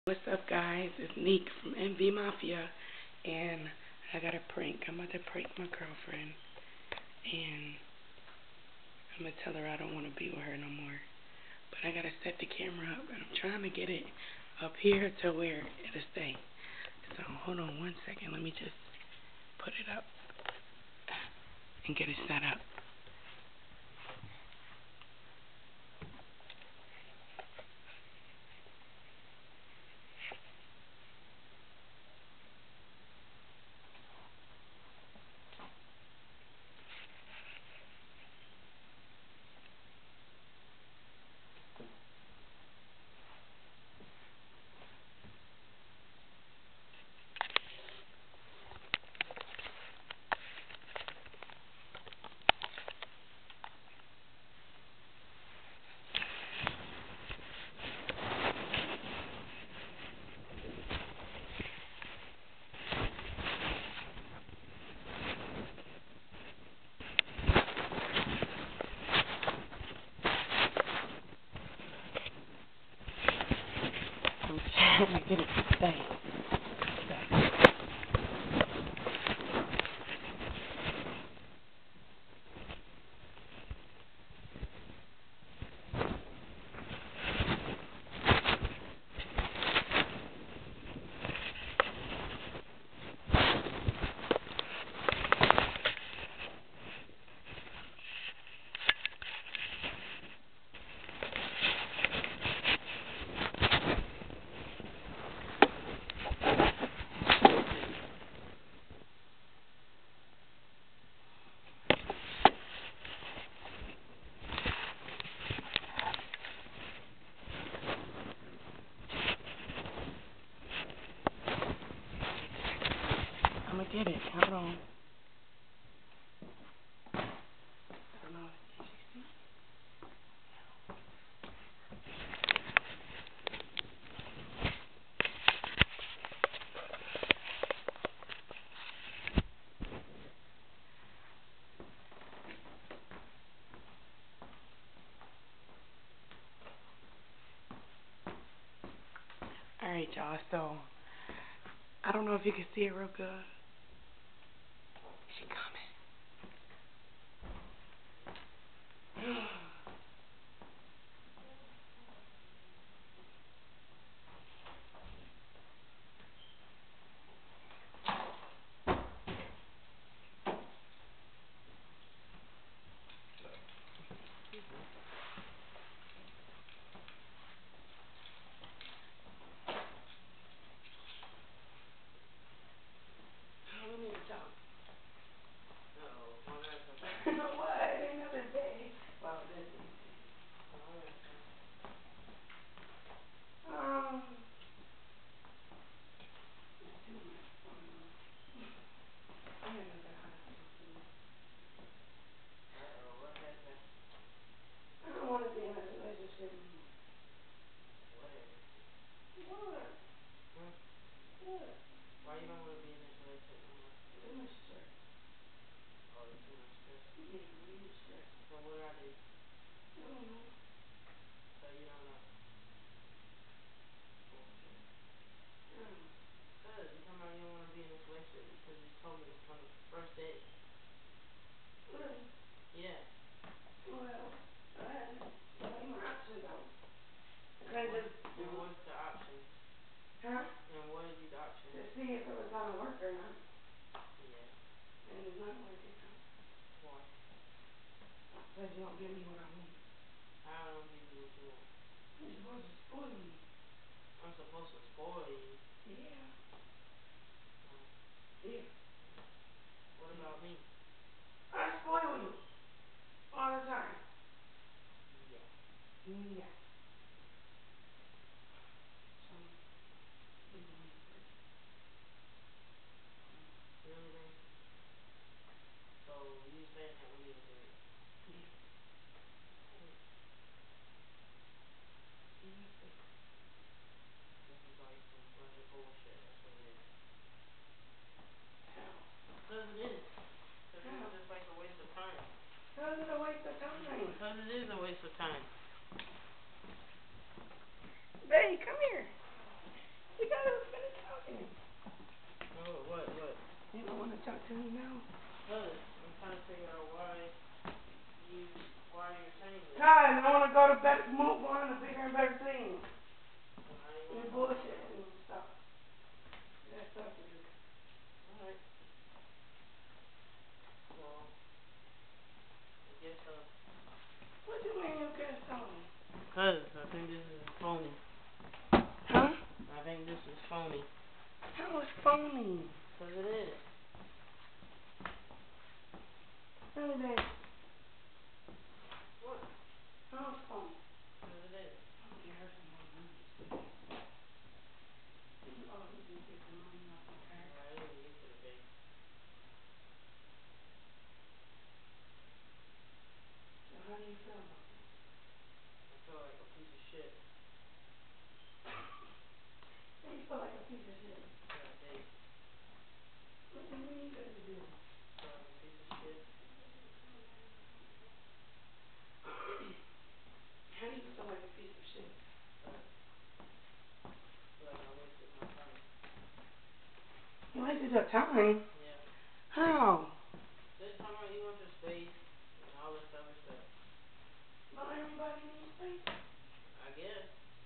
What's up, guys? It's Neek from MV Mafia, and I got a prank. I'm about to prank my girlfriend, and I'm gonna tell her I don't want to be with her no more. But I gotta set the camera up, and I'm trying to get it up here to where it'll stay. So hold on one second. Let me just put it up and get it set up. I'm trying to get it to stay. I'm gonna get it. Hold on. I don't know. Can she see? Alright, y'all. So, I don't know if you can see it real good. Is she coming? Let me talk. What? It ain't nothing big. Well, this is big. It's too much going on. I had another hospital thing. What happened? I don't want to be in a relationship anymore. Whatever. What? Huh? What? Why you don't want to be in this relationship no more? Too much stress. Oh, it's too much stress. Yeah, way too stress. So what do I do? I don't know. So you don't know? Bullshit. Oh. Cause you talking about you don't want to be in this relationship because you told me from the first day. Really? Yeah. Well, that ain't my option though. I And couldn't just. what's the option? Huh? And what is the option? To see if it was gonna work or not. Yeah. And it's not working out. Why? Because you don't give me what I want. How I don't give you what you want? You're supposed to spoil me. I'm supposed to spoil you. Yeah. Oh. Yeah. What about me? I spoil you. All the time. Yeah. Yes. So, we gonna need a break. Really, babe? So you saying that we need a break? Yeah. Quick. Yes, baby. This is like some bunch of bullshit. That's what it is. How? Cause it is. Cause How? it's just like a waste of time. How is it a waste of time? Cause it is a waste of time. Babe, come here. phony. How is phony? Because it is. Really, babe? What? How is phony? Because it is. I'm gonna get her some more noodles, baby. Did you all eat this big money off my card? No, I didn't get to the bake. So how do you feel about this? I feel like a piece of shit. So you feel like a piece of shit? Yeah, I did. What do you mean that you did? I feel like a piece of shit. How do you feel like a piece of shit? I feel like I wasted my time. You wasted your time? Yeah. How? They're talking about you want your space and all this other stuff. Don't everybody need space? I guess.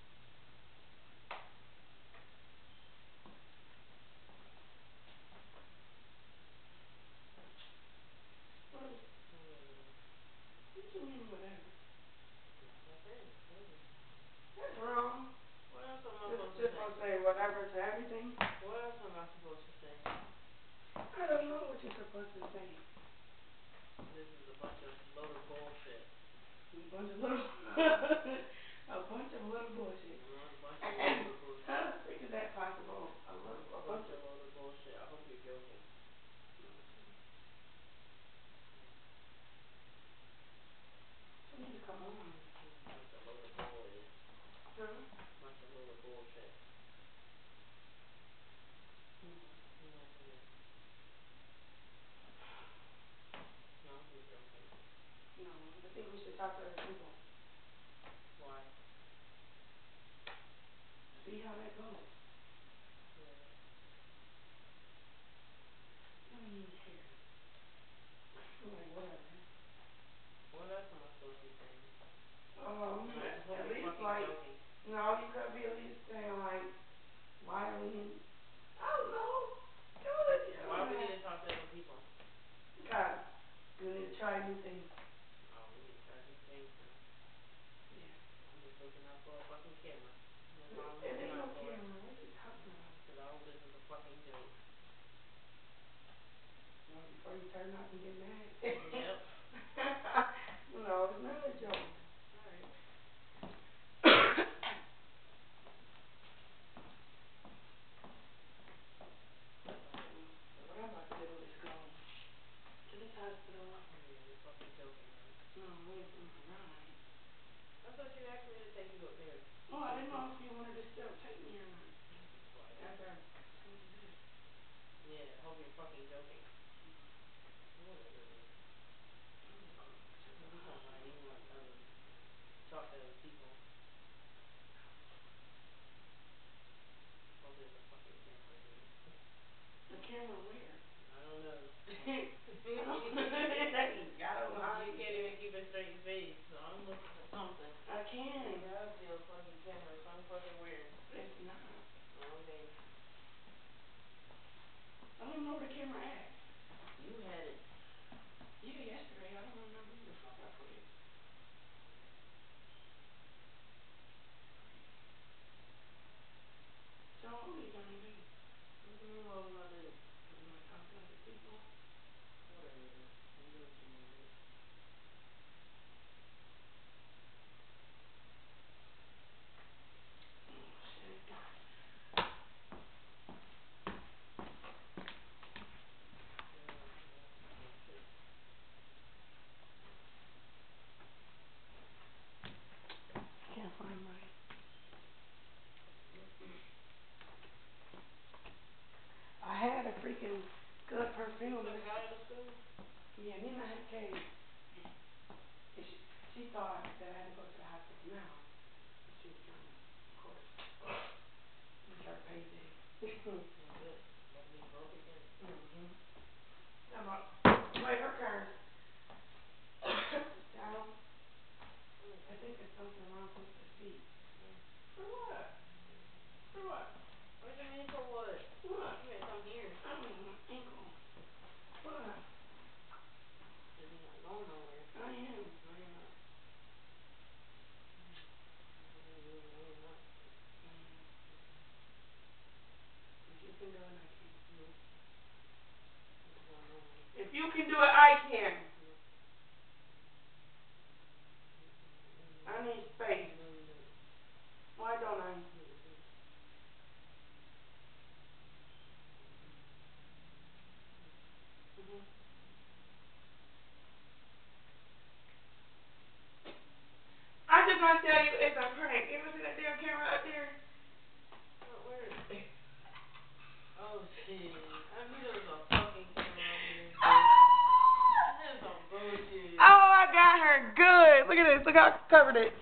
What? Whatever. What you mean whatever? Like I said, whatever. That's wrong. What else am I supposed to Just say? gonna say whatever to everything? What else am I supposed to say? I don't know what you're supposed to say. This is a bunch of load of bullshit. A bunch of little a bunch of little bullshit. A bunch of load of bullshit. How the freak is that possible? A bunch of load of bullshit. I hope you're joking. You need to come on. A bunch of load of bull is. Huh? A bunch of load of bullshit. No. No, it is. No, you're joking. No, I think we should talk to other people. Why? See how that goes. Whatever. You don't even care. I'm like, whatever. What else am I supposed to be saying? And I just hope At you're least fucking like, joking. no, you could be at least saying like, why are we in, I don't know. Why we need to talk to other people? God, we need to try new things. Oh, we need to try new things now. Yeah. I'm just looking up for a fucking camera. That's all I'm It looking ain't up no for. camera. What are you talking about? Because I hope this is a fucking joke. Well, before you turn up and get mad. Yep. No, it's not a joke. Alright. So what I'm about to do is go to this hospital. Yeah, you're fucking joking, right? No, I ain't from my ride. I thought you asked me to take you up there. Oh, I didn't know if you wanted to still take me or not. Be quiet. After I told you this. Yeah, I hope you're fucking joking. Whatever it is. I'm gonna go to the You talking about hospital. you want talk to other people. Hope there's a fucking camera in here. The camera where? I don't know. I don't know how You you can't can. even keep a straight face, so I'm looking for something. I can. There gotta be a fucking camera some fucking where. It's not. Okay. I don't even know where the camera at. You had it. Yeah, yesterday. I don't remember where the fuck I put it. So what are you gonna do? What do you mean what we gonna do? You wanna talk to other people? Whatever then. You do what you wanna do. Oh shit. Yeah, bullshit. Can't find mine. I had a freaking good You perfume. took her to school? Yeah, Nina had came. And she thought that I had to go to the hospital now. She was trying to, of course, use her payday. I bet. About to be broke again. Mm-hmm. I'm about, wait, her car's down. I think it's something wrong with the seat. For what? For what? What do you mean for what? What? You better come here. I mean, my ankle. What? Cause you're not going nowhere. I am. No, you're not. No, you're not. I am. Oh shit. I knew there was a fucking camera up in this bitch. This is some bullshit. Oh, I got her good. Look at this. Look how I covered it.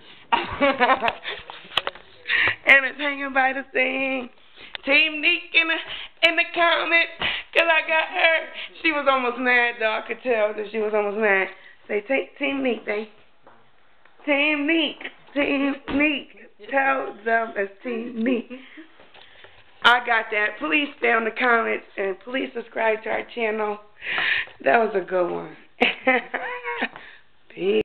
And it's hanging by the thing. Team Neek in the comments, cause I got her. She was almost mad though. I could tell that she was almost mad. Say Team Neek, babe. Team Neek. Team Neek. Tell them it's Team Neek. I got that. Please stay on the comments and please subscribe to our channel. That was a good one. Peace.